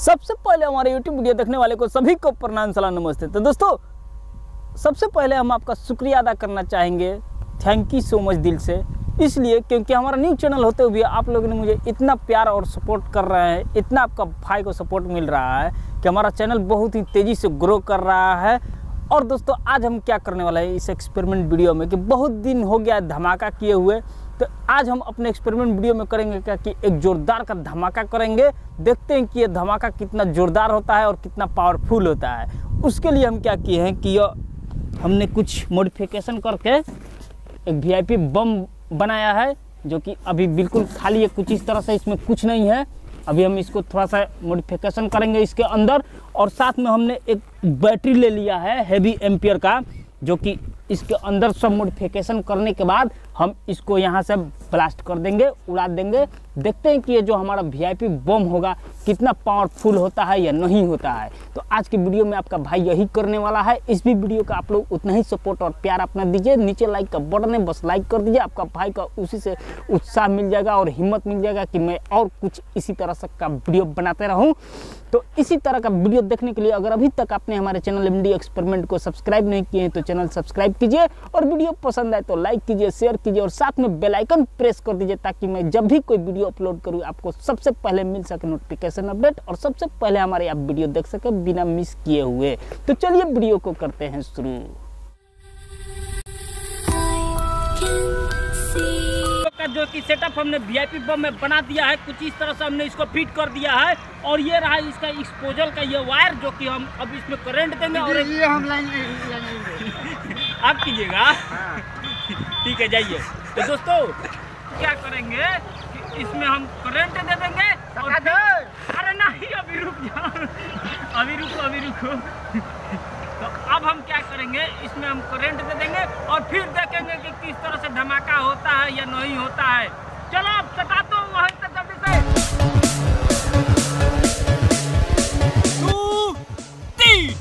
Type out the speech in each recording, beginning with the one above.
सबसे पहले हमारे YouTube वीडियो देखने वाले को सभी को प्रणाम सलाम नमस्ते। तो दोस्तों सबसे पहले हम आपका शुक्रिया अदा करना चाहेंगे, थैंक यू सो मच दिल से, इसलिए क्योंकि हमारा न्यू चैनल होते हुए आप लोगों ने मुझे इतना प्यार और सपोर्ट कर रहे हैं, इतना आपका भाई को सपोर्ट मिल रहा है कि हमारा चैनल बहुत ही तेज़ी से ग्रो कर रहा है। और दोस्तों आज हम क्या करने वाले हैं इस एक्सपेरिमेंट वीडियो में कि बहुत दिन हो गया धमाका किए हुए, तो आज हम अपने एक्सपेरिमेंट वीडियो में करेंगे क्या कि एक ज़ोरदार का धमाका करेंगे। देखते हैं कि ये धमाका कितना ज़ोरदार होता है और कितना पावरफुल होता है। उसके लिए हम क्या किए हैं कि हमने कुछ मॉडिफिकेशन करके एक VIP बम बनाया है जो कि अभी बिल्कुल खाली है, कुछ इस तरह से, इसमें कुछ नहीं है। अभी हम इसको थोड़ा सा मॉडिफिकेशन करेंगे इसके अंदर, और साथ में हमने एक बैटरी ले लिया है हेवी एम्पियर का, जो कि इसके अंदर सब मॉडिफिकेशन करने के बाद हम इसको यहाँ से ब्लास्ट कर देंगे, उड़ा देंगे। देखते हैं कि ये जो हमारा VIP बम होगा कितना पावरफुल होता है या नहीं होता है। तो आज की वीडियो में आपका भाई यही करने वाला है। इस भी वीडियो का आप लोग उतना ही सपोर्ट और प्यार अपना दीजिए। नीचे लाइक का बटन है, बस लाइक कर दीजिए। आपका भाई का उसी से उत्साह मिल जाएगा और हिम्मत मिल जाएगा कि मैं और कुछ इसी तरह से का वीडियो बनाते रहूँ। तो इसी तरह का वीडियो देखने के लिए अगर अभी तक आपने हमारे चैनल MD एक्सपेरिमेंट को सब्सक्राइब नहीं किए हैं तो चैनल सब्सक्राइब कीजिए, और वीडियो पसंद आए तो लाइक कीजिए, शेयर कीजिए और साथ में बेल आइकन प्रेस कर दीजिए ताकि मैं जब भी कोई वीडियो अपलोड करूँ आपको सबसे पहले मिल सके नोटिफिकेशन अपडेट, और सबसे पहले हमारे आप वीडियो देख सके बिना मिस किए हुए। तो चलिए वीडियो को करते हैं शुरू। जो कि सेटअप हमने VIP बम में बना दिया है, कुछ इस तरह से हमने इसको फिट कर दिया है। और ये रहा इसका एक्सपोजर का ये वायर जो कि हम अब इसमें करंट देंगे और ये हम लाइन आप कीजिएगा। ठीक है, जाइए। तो दोस्तों क्या करेंगे कि इसमें हम करंट दे देंगे और अरे नहीं, अभी रुक जाओ, अभी रुको। तो अब हम क्या करेंगे, इसमें हम करंट दे देंगे और फिर देखेंगे कि किस तरह से धमाका होता है या नहीं होता है। चलो अब सटा दो वहीं तक जल्दी से। 2 3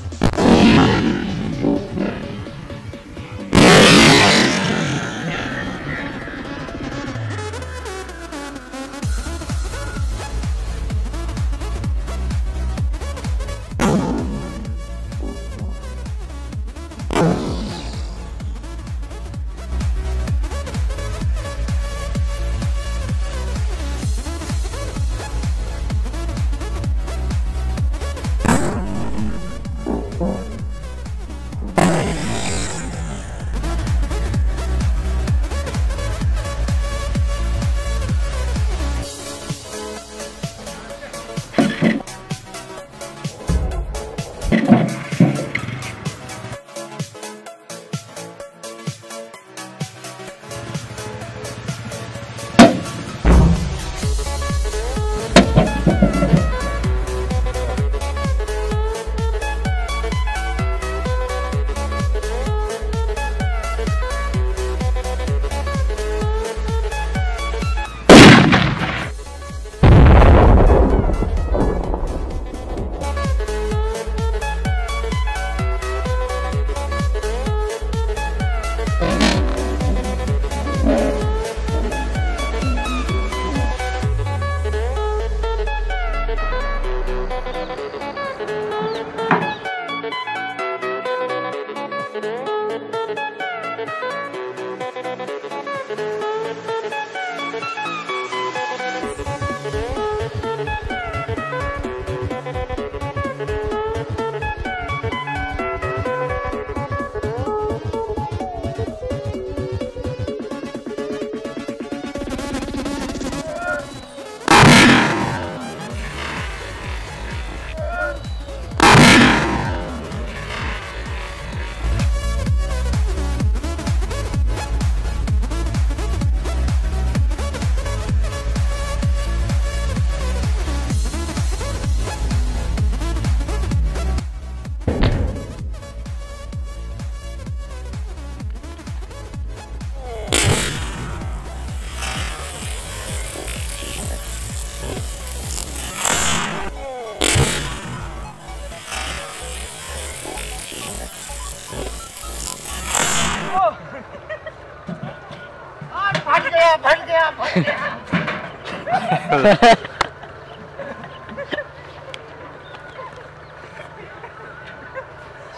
फट गया।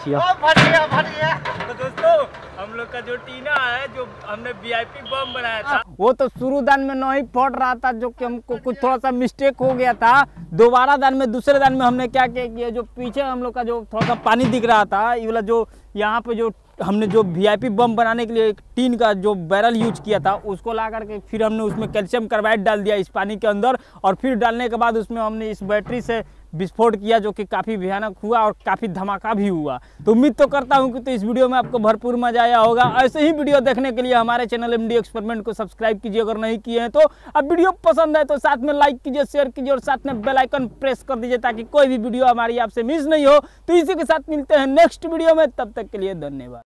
देखिए। फट गया। तो दोस्तों हम लोग का जो टीना है, जो हमने वीआईपी बम बनाया था, वो तो शुरू दान में नहीं फट रहा था, जो कि हमको कुछ थोड़ा सा मिस्टेक हो गया था। दोबारा दान में, दूसरे दान में हमने क्या किया, जो पीछे हम लोग का जो थोड़ा सा पानी दिख रहा था, ये वाला जो यहाँ पे जो हमने जो वीआईपी बम बनाने के लिए एक टीन का जो बैरल यूज किया था, उसको ला करके फिर हमने उसमें कैल्शियम कार्बाइड डाल दिया इस पानी के अंदर, और फिर डालने के बाद उसमें हमने इस बैटरी से विस्फोट किया, जो कि काफ़ी भयानक हुआ और काफ़ी धमाका भी हुआ। तो उम्मीद तो करता हूं कि तो इस वीडियो में आपको भरपूर मजा आया होगा। ऐसे ही वीडियो देखने के लिए हमारे चैनल एमडी एक्सपेरिमेंट को सब्सक्राइब कीजिए अगर नहीं किए हैं तो। अब वीडियो पसंद है तो साथ में लाइक कीजिए, शेयर कीजिए और साथ में बेल आइकन प्रेस कर दीजिए, ताकि कोई भी वीडियो हमारी आपसे मिस नहीं हो। तो इसी के साथ मिलते हैं नेक्स्ट वीडियो में, तब तक के लिए धन्यवाद।